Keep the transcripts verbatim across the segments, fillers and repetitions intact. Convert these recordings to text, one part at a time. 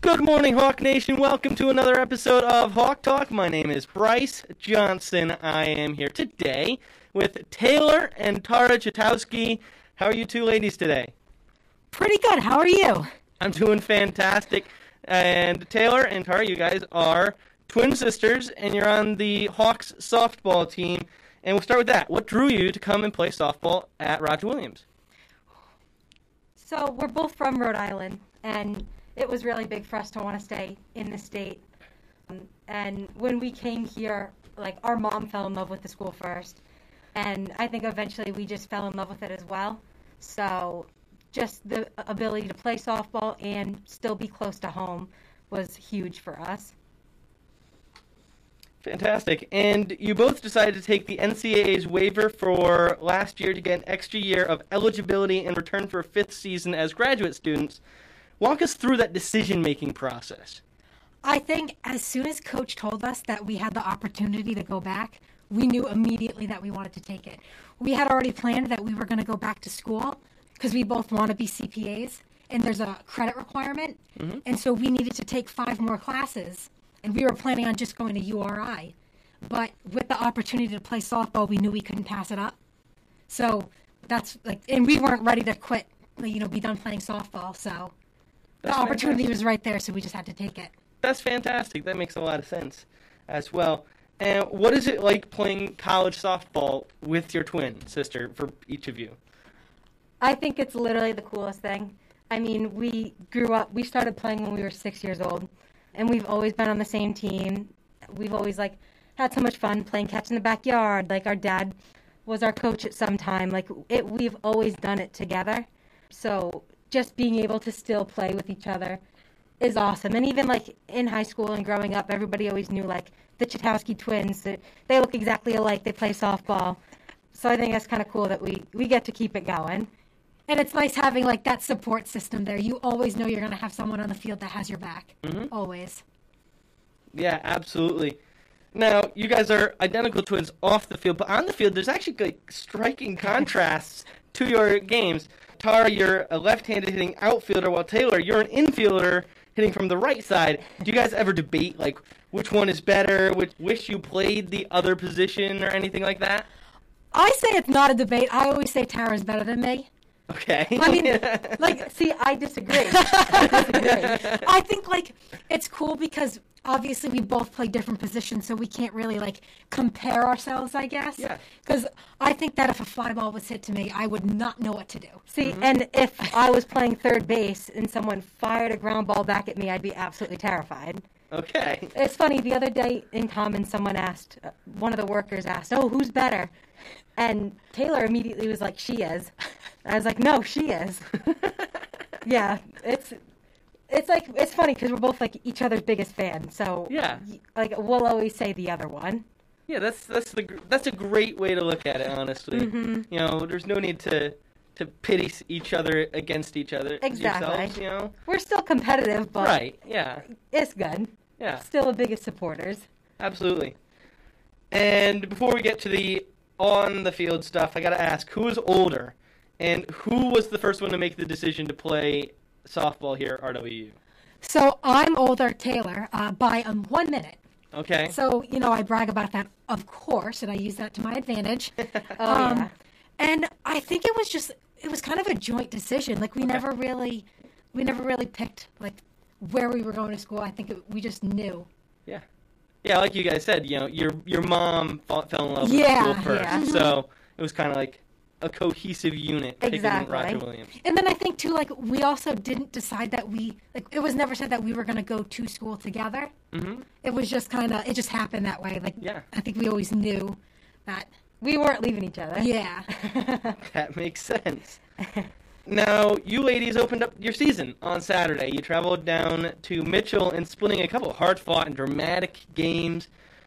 Good morning, Hawk Nation. Welcome to another episode of Hawk Talk. My name is Bryce Johnson. I am here today with Taylor and Taylor Chatowsky. How are you two ladies today? Pretty good. How are you? I'm doing fantastic. And Taylor and Tara, you guys are twin sisters, and you're on the Hawks softball team. And we'll start with that. What drew you to come and play softball at Roger Williams? So we're both from Rhode Island, and it was really big for us to want to stay in the state. Um, and when we came here, like, our mom fell in love with the school first. And I think eventually we just fell in love with it as well. So just the ability to play softball and still be close to home was huge for us. Fantastic. And you both decided to take the N C double A's waiver for last year to get an extra year of eligibility in return for a fifth season as graduate students. Walk us through that decision-making process. I think as soon as Coach told us that we had the opportunity to go back, we knew immediately that we wanted to take it. We had already planned that we were going to go back to school because we both want to be C P As, and there's a credit requirement, mm-hmm. and so we needed to take five more classes. And we were planning on just going to U R I. But with the opportunity to play softball, we knew we couldn't pass it up. So that's like, and we weren't ready to quit, you know, be done playing softball. So that's the opportunity fantastic. was right there, so we just had to take it. That's fantastic. That makes a lot of sense as well. And what is it like playing college softball with your twin sister for each of you? I think it's literally the coolest thing. I mean, we grew up, we started playing when we were six years old. And we've always been on the same team. We've always, like, had so much fun playing catch in the backyard. Like, our dad was our coach at some time. Like, it, we've always done it together. So just being able to still play with each other is awesome. And even, like, in high school and growing up, everybody always knew, like, the Chatowsky twins. That they look exactly alike. They play softball. So I think that's kind of cool that we, we get to keep it going. And it's nice having, like, that support system there. You always know you're going to have someone on the field that has your back. Mm-hmm. Always. Yeah, absolutely. Now, you guys are identical twins off the field, but on the field, there's actually, like, striking contrasts to your games. Tara, you're a left-handed hitting outfielder, while Taylor, you're an infielder hitting from the right side. Do you guys ever debate, like, which one is better, which wish you played the other position or anything like that? I say it's not a debate. I always say Tara's better than me. Okay. I mean, like, see, I disagree. I disagree. I think, like, it's cool because obviously we both play different positions, so we can't really, like, compare ourselves, I guess. Yeah. Because I think that if a fly ball was hit to me, I would not know what to do. See, mm-hmm. and if I was playing third base and someone fired a ground ball back at me, I'd be absolutely terrified. Okay. It's funny, the other day in common, someone asked, uh, one of the workers asked, oh, who's better? And Taylor immediately was like, she is. I was like, no, she is. Yeah, it's it's like, it's funny because we're both like each other's biggest fans. So yeah, like we'll always say the other one. Yeah, that's that's the that's a great way to look at it, honestly. Mm-hmm. You know, there's no need to to pity each other against each other. Exactly. Yourselves, you know, we're still competitive, but right. Yeah, it's good. Yeah, still the biggest supporters. Absolutely. And before we get to the on the field stuff, I got to ask, who is older? And who was the first one to make the decision to play softball here at R W U? So I'm older, Taylor, uh, by um, one minute. Okay. So, you know, I brag about that, of course, and I use that to my advantage. oh, um, yeah. And I think it was just, it was kind of a joint decision. Like, we okay. never really, we never really picked, like, where we were going to school. I think it, we just knew. Yeah. Yeah, like you guys said, you know, your your mom fought, fell in love yeah, with school first. Yeah. So it was kind of like a cohesive unit exactly. picking Roger Williams. And then I think, too, like, we also didn't decide that we, like, it was never said that we were going to go to school together. Mm-hmm. It was just kind of, it just happened that way. Like, yeah. I think we always knew that. We weren't leaving each other. Yeah. That makes sense. Now, you ladies opened up your season on Saturday. You traveled down to Mitchell and splitting a couple of hard-fought and dramatic games.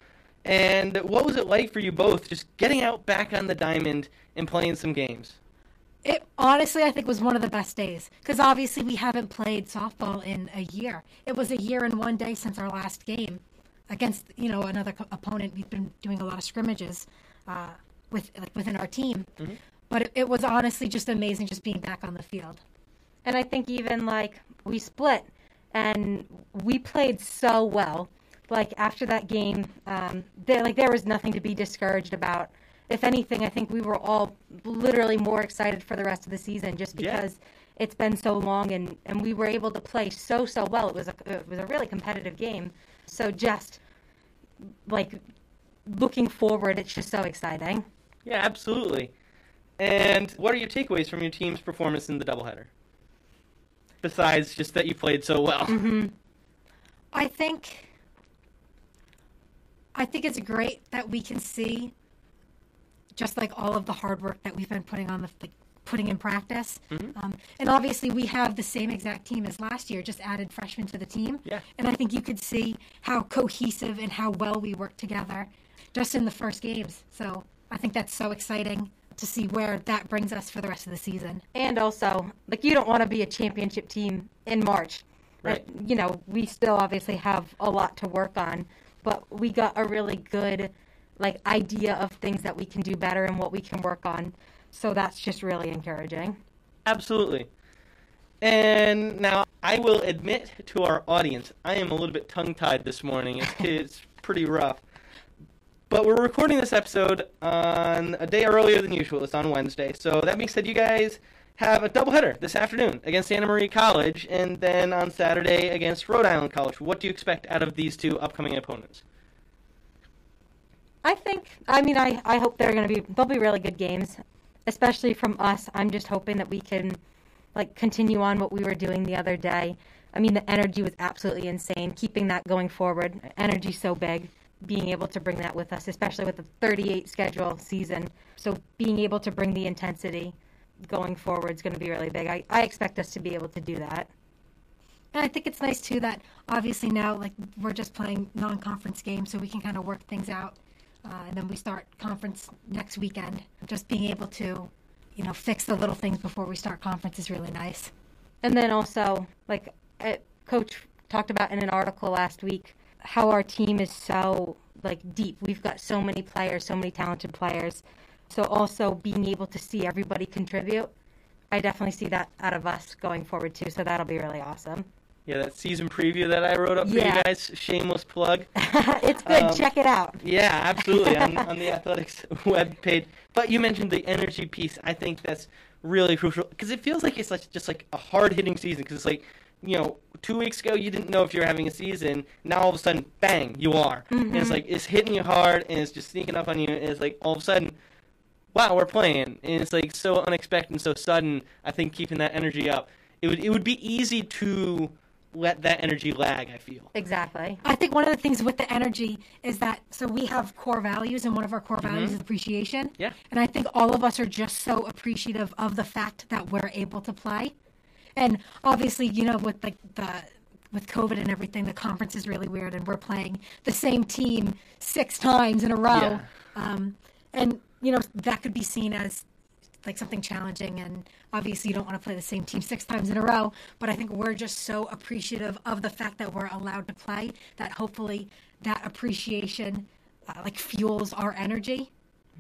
And what was it like for you both just getting out back on the diamond and playing some games? It honestly, I think, was one of the best days because obviously we haven't played softball in a year. It was a year and one day since our last game against, you know, another co- opponent. We've been doing a lot of scrimmages uh, with like within our team, mm-hmm. but it, it was honestly just amazing just being back on the field. And I think even like we split, and we played so well. Like after that game, um, there like there was nothing to be discouraged about. If anything, I think we were all literally more excited for the rest of the season just because yeah. it's been so long, and, and we were able to play so so well. It was a it was a really competitive game. So just like looking forward, it's just so exciting. Yeah, absolutely. And what are your takeaways from your team's performance in the doubleheader? Besides just that you played so well. Mm-hmm. I think I think it's great that we can see just like all of the hard work that we've been putting on the like, putting in practice. Mm-hmm. Um, and obviously we have the same exact team as last year, just added freshmen to the team. Yeah. And I think you could see how cohesive and how well we work together just in the first games. So I think that's so exciting to see where that brings us for the rest of the season. And also, like, you don't want to be a championship team in March. Right. Uh, you know, we still obviously have a lot to work on, but we got a really good, like, idea of things that we can do better and what we can work on. So that's just really encouraging. Absolutely. And now I will admit to our audience, I am a little bit tongue-tied this morning. It's, it's pretty rough. But we're recording this episode on a day earlier than usual. It's on Wednesday. So that being said, you guys have a doubleheader this afternoon against Santa Maria College, and then on Saturday against Rhode Island College. What do you expect out of these two upcoming opponents? I think, I mean, I, I hope they're going to be, they'll be really good games, especially from us. I'm just hoping that we can, like, continue on what we were doing the other day. I mean, the energy was absolutely insane. Keeping that going forward, energy's so big. Being able to bring that with us, especially with the thirty-eight schedule season. So being able to bring the intensity going forward is going to be really big. I, I expect us to be able to do that. And I think it's nice, too, that obviously now like we're just playing non-conference games, so we can kind of work things out. Uh, and then we start conference next weekend. Just being able to, you know, fix the little things before we start conference is really nice. And then also, like uh, Coach talked about in an article last week, how our team is so, like, deep. We've got so many players, so many talented players. So also being able to see everybody contribute, I definitely see that out of us going forward, too. So that'll be really awesome. Yeah, that season preview that I wrote up for yeah. you guys, shameless plug. It's good. Um, Check it out. Yeah, absolutely, on, on the Athletics webpage. But you mentioned the energy piece. I think that's really crucial because it feels like it's like just like a hard-hitting season because it's like, you know, two weeks ago you didn't know if you were having a season. Now all of a sudden, bang, you are. Mm-hmm. And it's like it's hitting you hard and it's just sneaking up on you. And it's like all of a sudden, wow, we're playing. And it's like so unexpected and so sudden. I think keeping that energy up, it would it would be easy to let that energy lag, I feel. Exactly. I think one of the things with the energy is that, so we have core values, and one of our core values mm-hmm. is appreciation. Yeah. And I think all of us are just so appreciative of the fact that we're able to play. And obviously, you know, with like the with COVID and everything, the conference is really weird, and we're playing the same team six times in a row. Yeah. Um, and you know, that could be seen as like something challenging, and obviously you don't want to play the same team six times in a row. But I think we're just so appreciative of the fact that we're allowed to play that hopefully that appreciation uh, like fuels our energy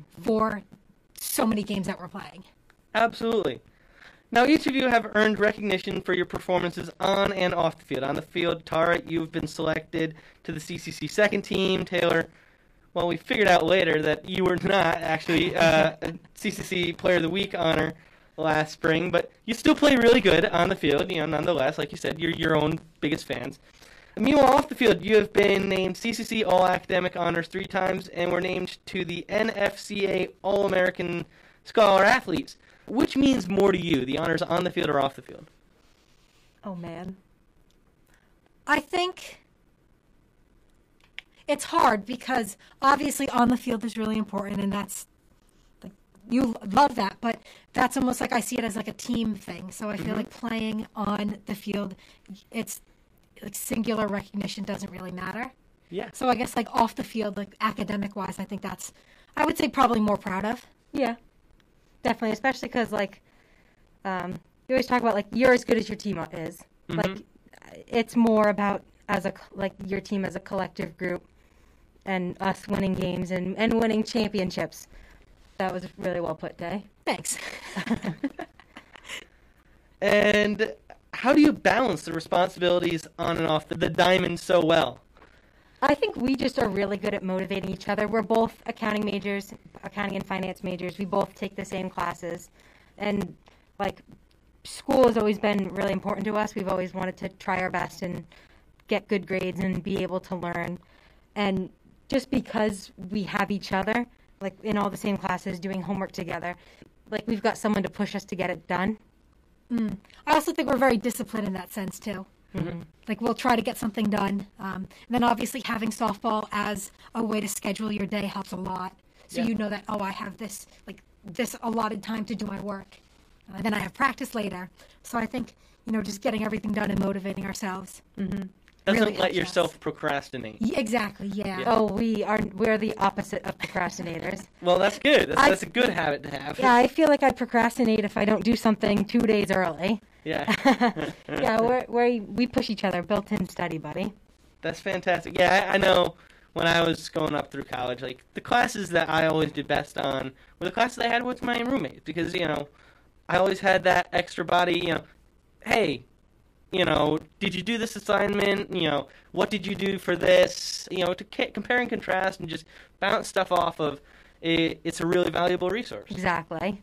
for so many games that we're playing. Absolutely. Now, each of you have earned recognition for your performances on and off the field. On the field, Tara, you've been selected to the C C C second team. Taylor, well, we figured out later that you were not actually uh, a C C C Player of the Week honor last spring, but you still play really good on the field, you know, nonetheless. Like you said, you're your own biggest fans. Meanwhile, off the field, you have been named C C C All-Academic Honors three times and were named to the N F C A All-American Scholar Athletes. Which means more to you, the honors on the field or off the field? Oh, man. I think it's hard because obviously on the field is really important, and that's like you love that, but that's almost like I see it as like a team thing. So I feel mm-hmm. like playing on the field, it's like singular recognition doesn't really matter. Yeah. So I guess like off the field, like academic wise, I think that's I would say probably more proud of. Yeah. Definitely, especially because, like, um, you always talk about, like, you're as good as your team is. Mm-hmm. Like, it's more about, as a like, your team as a collective group and us winning games and, and winning championships. That was really well put, Day. Thanks. And how do you balance the responsibilities on and off the, the diamond so well? I think we just are really good at motivating each other. We're both accounting majors, accounting and finance majors. We both take the same classes. And, like, school has always been really important to us. We've always wanted to try our best and get good grades and be able to learn. And just because we have each other, like, in all the same classes, doing homework together, like, we've got someone to push us to get it done. Mm. I also think we're very disciplined in that sense, too. Mm-hmm. Like, we'll try to get something done. Um, and then, obviously, having softball as a way to schedule your day helps a lot. So Yeah. you know that, oh, I have this, like, this allotted time to do my work. Uh, then I have practice later. So I think, you know, just getting everything done and motivating ourselves. Mm-hmm. Doesn't Really let helps yourself us. procrastinate. Yeah, exactly, yeah. Yeah. Oh, we are, we're the opposite of procrastinators. Well, that's good. That's, I- that's a good habit to have. Yeah, I feel like I procrastinate if I don't do something two days early. Yeah. Yeah, we're, we're, we push each other, built-in study buddy. That's fantastic. Yeah, I, I know when I was going up through college, like, the classes that I always did best on were the classes I had with my roommates because, you know, I always had that extra body, you know, hey, you know, did you do this assignment? You know, what did you do for this? You know, to ca- compare and contrast and just bounce stuff off of, it, it's a really valuable resource. Exactly.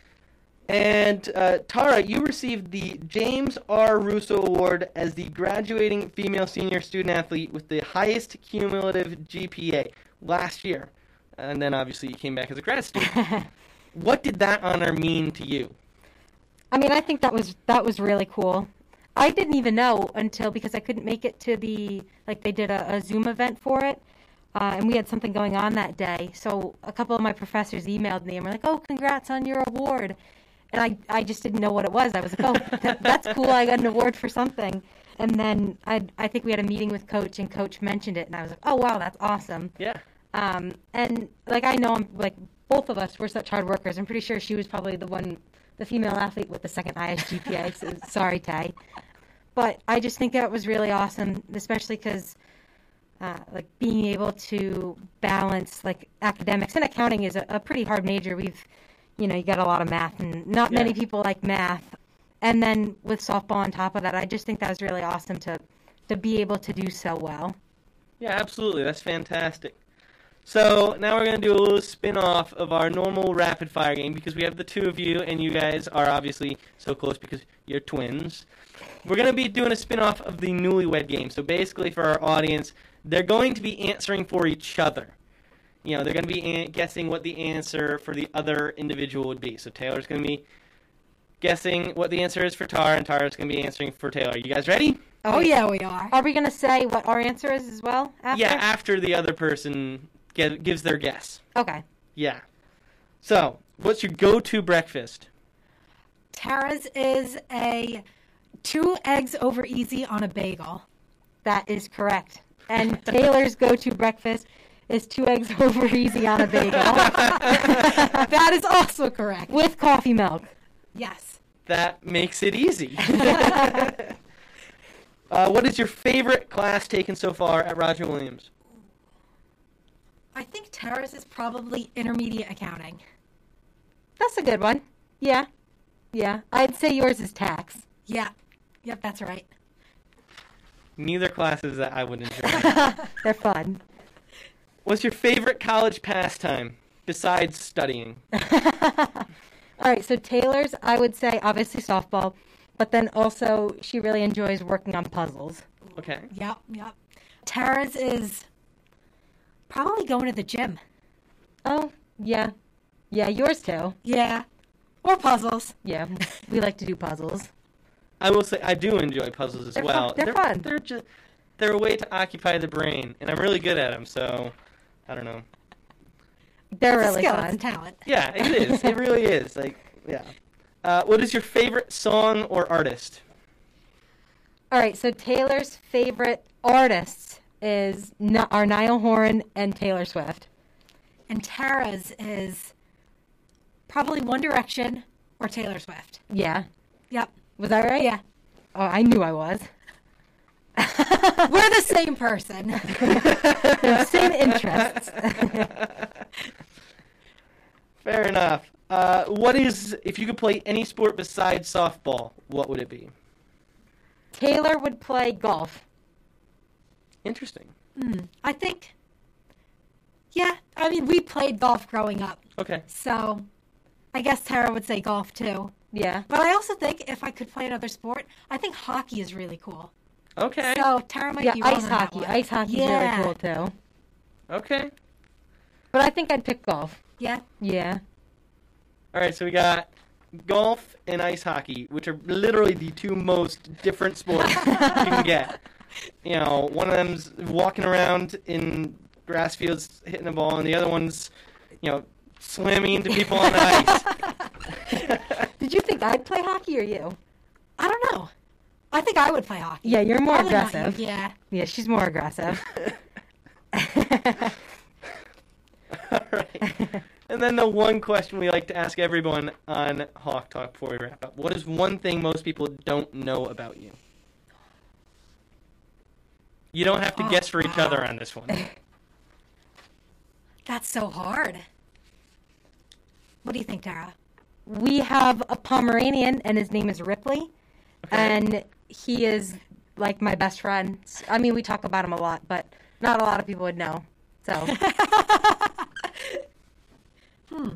And uh, Tara, you received the James R. Russo Award as the graduating female senior student athlete with the highest cumulative G P A last year. And then obviously you came back as a grad student. What did that honor mean to you? I mean, I think that was that was really cool. I didn't even know until because I couldn't make it to the, like they did a, a Zoom event for it, uh, and we had something going on that day. So a couple of my professors emailed me and were like, "Oh, congrats on your award." And I, I just didn't know what it was. I was like, "Oh, that, that's cool. I got an award for something." And then I I think we had a meeting with Coach, and Coach mentioned it, and I was like, "Oh, wow, that's awesome." Yeah. Um, and like I know, I'm like both of us were such hard workers. I'm pretty sure she was probably the one, the female athlete with the second highest G P A. So, sorry, Tay. But I just think that was really awesome, especially because uh, like being able to balance like academics and accounting is a, a pretty hard major. We've, you know, you got a lot of math, and not Yeah. many people like math. And then with softball on top of that, I just think that was really awesome to to be able to do so well. Yeah, absolutely. That's fantastic. So now we're going to do a little spin-off of our normal rapid-fire game because we have the two of you, and you guys are obviously so close because you're twins. We're going to be doing a spin-off of the Newlywed Game. So basically for our audience, they're going to be answering for each other. You know, they're going to be an- guessing what the answer for the other individual would be. So Taylor's going to be guessing what the answer is for Tara, and Tara's going to be answering for Taylor. You guys ready? Oh, yeah, we are. Are we going to say what our answer is as well after? Yeah, after the other person get, gives their guess. Okay. Yeah. So, what's your go-to breakfast? Tara's is a two eggs over easy on a bagel. That is correct. And Taylor's go-to breakfast is two eggs over easy on a bagel That is also correct. with coffee milk. Yes. That makes it easy. uh, what is your favorite class taken so far at Roger Williams? I think Tara's is probably intermediate accounting. That's a good one. Yeah. Yeah. I'd say yours is tax. Yeah. Yep, that's right. Neither classes that I would enjoy. They're fun. What's your favorite college pastime besides studying? All right, so Taylor's, I would say, obviously softball, but then also she really enjoys working on puzzles. Okay. Yep, yep. Tara's is probably going to the gym. Oh, yeah. Yeah, yours too. Yeah. Or puzzles. Yeah, we like to do puzzles. I will say I do enjoy puzzles as They're well. fun. They're fun. They're just they're a way to occupy the brain, and I'm really good at them. So I don't know. They're It's a really skill, fun. it's a talent. Yeah, it is. It really is. Like, yeah. Uh, what is your favorite song or artist? All right, so Taylor's favorite artists is N- are Niall Horan and Taylor Swift. And Tara's is probably One Direction or Taylor Swift. Yeah. Yep. Was that right? Yeah. Oh, I knew I was. We're the same person. Same interests. Fair enough. Uh, what is, if you could play any sport besides softball, what would it be? Taylor would play golf. Interesting. Mm, I think, yeah, I mean, we played golf growing up. Okay. So I guess Tara would say golf too. Yeah. But I also think if I could play another sport, I think hockey is really cool. Okay. So Tara might Yeah, be wrong ice on that hockey. one. Ice hockey's Yeah. really cool, too. Okay. But I think I'd pick golf. Yeah. Yeah. All right, so we got golf and ice hockey, which are literally the two most different sports you can get. You know, one of them's walking around in grass fields hitting a ball, and the other one's, you know, slamming into people on the ice. Did you think I'd play hockey or you? I don't know. I think I would play hockey. Yeah, you're more Probably not you, aggressive. Yeah. Yeah, she's more aggressive. All right. And then the one question we like to ask everyone on Hawk Talk before we wrap up. What is one thing most people don't know about you? You don't have to Oh, guess for each wow. other on this one. That's so hard. What do you think, Tara? We have a Pomeranian, and his name is Ripley. Okay. And he is, like, my best friend. I mean, we talk about him a lot, but not a lot of people would know. So, Hmm.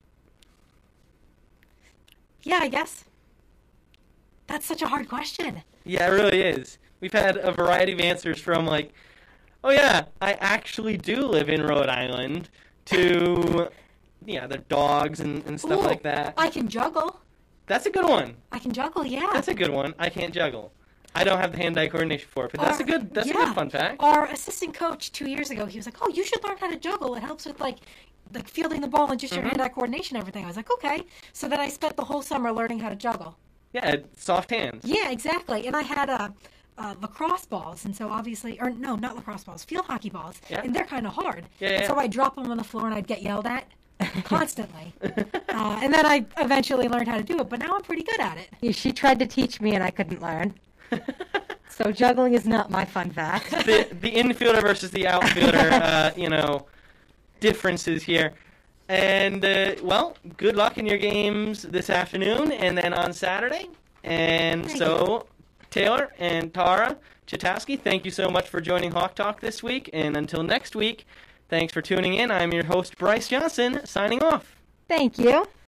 Yeah, I guess. That's such a hard question. Yeah, it really is. We've had a variety of answers from like, oh yeah, I actually do live in Rhode Island, to, yeah, the dogs and, and stuff Ooh, like that. I can juggle. That's a good one. I can juggle, yeah. That's a good one. I can't juggle. I don't have the hand-eye coordination for it, but that's Our- a good that's a yeah. good fun fact. Our assistant coach two years ago, he was like, "Oh, you should learn how to juggle. It helps with like, like fielding the ball and just your Mhm. hand-eye coordination and everything." I was like, "Okay." So then I spent the whole summer learning how to juggle. Yeah, soft hands. Yeah, exactly. And I had uh, uh, lacrosse balls, and so obviously, or no, not lacrosse balls, field hockey balls, Yeah. and they're kind of hard. Yeah, And yeah. so I drop them on the floor, and I'd get yelled at constantly. uh, and then I eventually learned how to do it, but now I'm pretty good at it. yeah, she tried to teach me, and I couldn't learn. So, juggling is not my fun fact. the the infielder versus the outfielder, uh, you know, differences here. And uh, well, good luck in your games this afternoon and then on Saturday. And Thank so, Taylor and Tara Chatowsky, thank you so much for joining Hawk Talk this week. And until next week, thanks for tuning in. I'm your host Bryce Johnson, signing off. Thank you.